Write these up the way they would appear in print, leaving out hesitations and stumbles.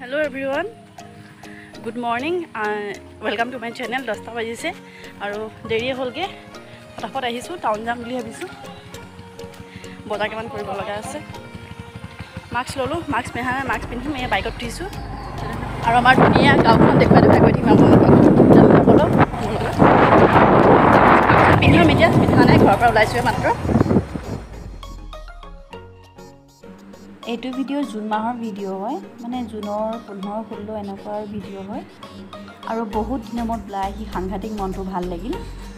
Hello everyone, good morning, welcome to my channel. 10টা বাজিছে আৰু দেৰি হ'লগে ফটাফট আহিছো টাউন যাম বুলি ভাবিছো বজাৰ কেমান কৰিব লগা আছে মাস্ক ললো মাস্ক পিন্ধিম এই বাইকত উঠিছো আৰু আমাৰ ধুনীয়া গাঁওখন দেখুৱাই গৈ থাকিম আপোনালোকক বলো পিন্ধিম এতিয়া পিন্ধা নাই ঘৰৰ পৰা ওলাইছো মাত্ৰ এইটো ভিডিও জুন মাহৰ ভিডিও হয় মানে জুনৰ 15-16 এনেকুৱাৰ ভিডিও হয় আৰু বহুত দিনৰ মূৰত ওলাই আহি সাংঘাতিক মনটো ভাল লাগিল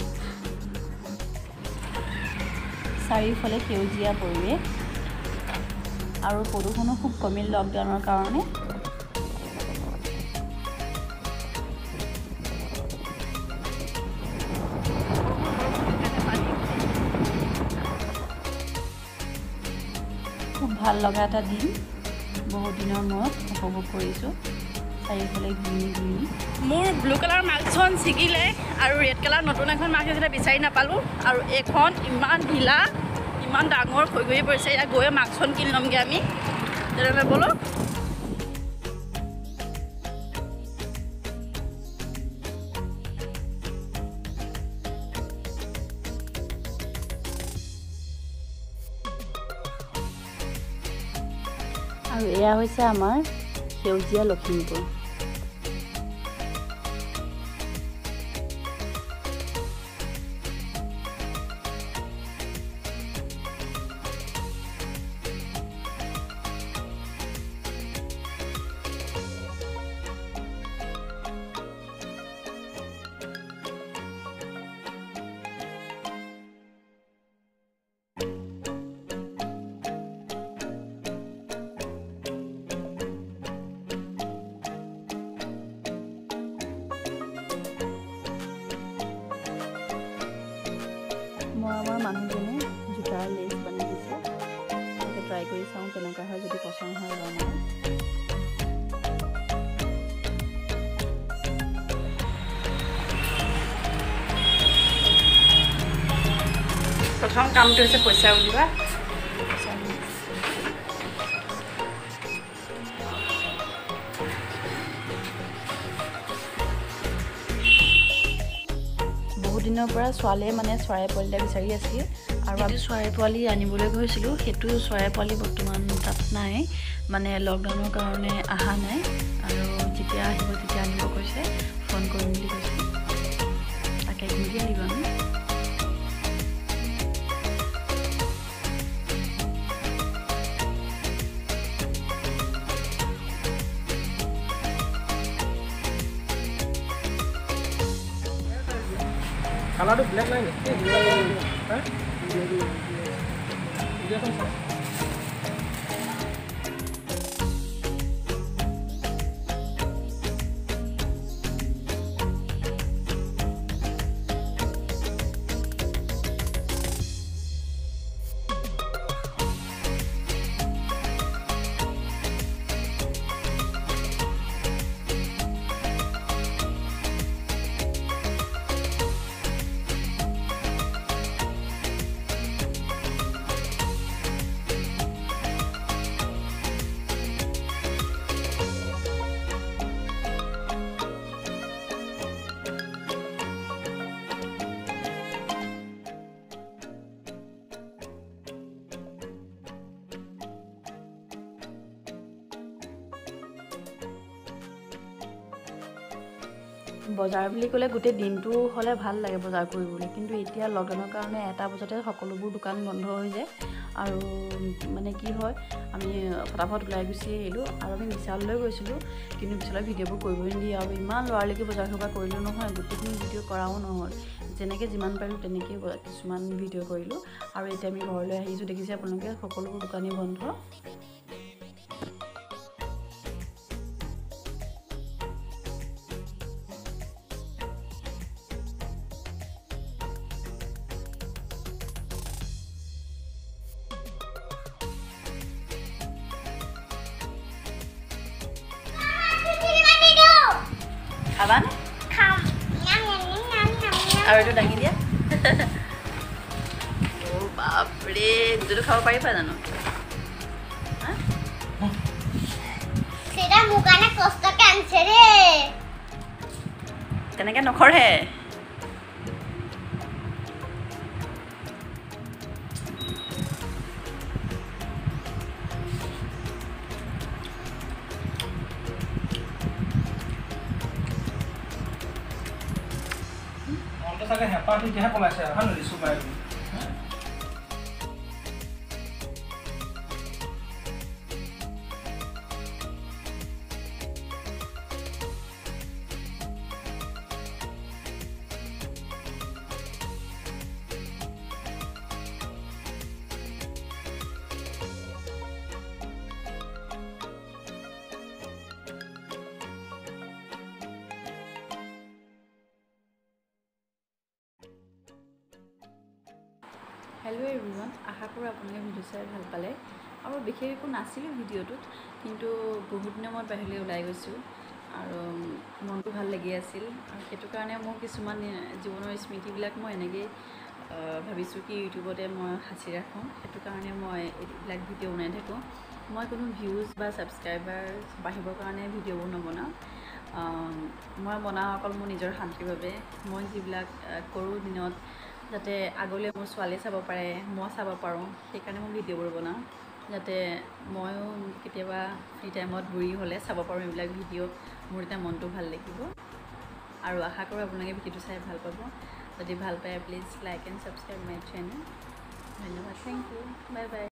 চাৰিওফালে সেউজীয়া পৰিৱেশ আৰু প্ৰদূষণো খুব কমিল লকডাউনৰ কাৰণে খুব ভাল লগা এটা দিন বহুত দিনৰ মূৰত উপভোগ কৰিছোঁ চাৰিওফালে ঘূৰি মোৰ ব্লু কালাৰ মাস্কখন ছিগিলে আৰু ৰেড কালাৰ নতুন এখন মাস্ক আছিলে বিচাৰি নাপালোঁ আৰু এখন ইমান ঢিলা ইমান ডাঙৰ হৈ গৈ পৰিছে এতিয়া গৈ মাস্কখন কিনি ল'মগৈ আমি তেনেহ'লে বলো আৰু এয়া হৈছে আমাৰ সেউজীয়া লখিমপুৰ আমাৰ মানুহজনে জোতাৰ লেচ বনাই দিছে তাকে ট্ৰাই কৰি চাওঁ কেনেকুৱা হয় যদি পচন্দ হয় ল'ম প্ৰথম কামটো হৈছে পইচা উলিওৱা দিনৰ পৰা ছোৱালীয়ে মানে চৰাই পোৱালি বিচাৰি আছিল আৰু আমি চৰাই পোৱালি আনিবলৈ গৈছিলোঁ সেইটো চৰাই পোৱালি বৰ্তমান তাত নাই মানে লকডাউনৰ কাৰণে অহা নাই আৰু যেতিয়া আহিব তেতিয়া আনিব কৈছে ফোন কৰিম বুলি কৈছে তাকে ঘূৰি আহিব আমি Kalau ada black line, dia kan বজাৰ বুলি ক'লে গোটেই দিনটো হ'লে ভাল লাগে বজাৰ কৰিবলৈ কিন্তু এতিয়া লকডাউনৰ কাৰণে এটা বজাতে সকলোবোৰ দোকান বন্ধ হৈ যায় আৰু মানে কি হয় আমি ফটাফট ওলাই গুচি আহিলোঁ আৰু আমি বিশাললৈ গৈছিলোঁ কিন্তু বিশালৰ ভিডিঅ'বোৰ কৰিবই নিদিয়ে আৰু ইমান লৰালৰিকৈ বজাৰ কৰিলোঁ নহয় গোটেইখিনি ভিডিঅ' কৰাও নহ'ল যেনেকৈ যিমান পাৰিলোঁ তেনেকৈ কিছুমান ভিডিঅ' কৰিলোঁ আৰু এতিয়া আমি ঘৰলৈ আহিছোঁ দেখিছে আপোনালোকে সকলোবোৰ দোকানেই বন্ধ খাবা নে খাম আৰু এইটো দাঙি দিয়া ও বাপৰে দুটো খাব পাৰিবা জানো সেটা মুকানে কষ্ট কানছে রে তেনেকৈ নকৰে মনটো চাগে হেঁপাহটো এতিয়াহে পলাইছে আৰু হয় ৰিচু মাৰি হেল্ল' এভৰিৱান আশা কৰোঁ আপোনালোকে ভিডিঅ' চাই ভাল পালে আৰু বিশেষ একো নাছিলোঁ ভিডিঅ'টোত কিন্তু বহুত দিনৰ মূৰত বাহিৰলৈ ওলাই গৈছোঁ আৰু মনটো ভাল লাগি আছিল আৰু সেইটো কাৰণে মোৰ কিছুমান জীৱনৰ স্মৃতিবিলাক মই এনেকৈয়ে ভাবিছোঁ কি ইউটিউবতে মই সাঁচি ৰাখোঁ সেইটো কাৰণে মই এইবিলাক ভিডিঅ' বনাই থাকোঁ মই কোনো ভিউজ বা ছাবস্ক্ৰাইবাৰ বাঢ়িবৰ কাৰণে ভিডিঅ'বোৰ নবনাওঁ মই বনাওঁ অকল মোৰ নিজৰ শান্তিৰ বাবে মই যিবিলাক কৰোঁ দিনত যাতে আগলৈ মোৰ ছোৱালীয়ে চাব পাৰে মই চাব পাৰোঁ সেইকাৰণে মই ভিডিঅ'বোৰ বনাওঁ যাতে ময়ো কেতিয়াবা ফ্ৰী টাইমত বুঢ়ী হ'লে চাব পাৰোঁ এইবিলাক ভিডিঅ' মোৰ এতিয়া মনটো ভাল লাগিব আৰু আশা কৰোঁ আপোনালোকে ভিডিঅ'টো চাই ভাল পাব যদি ভাল পায় please like and subscribe my channel ধন্যবাদ থেংক ইউ বাই বাই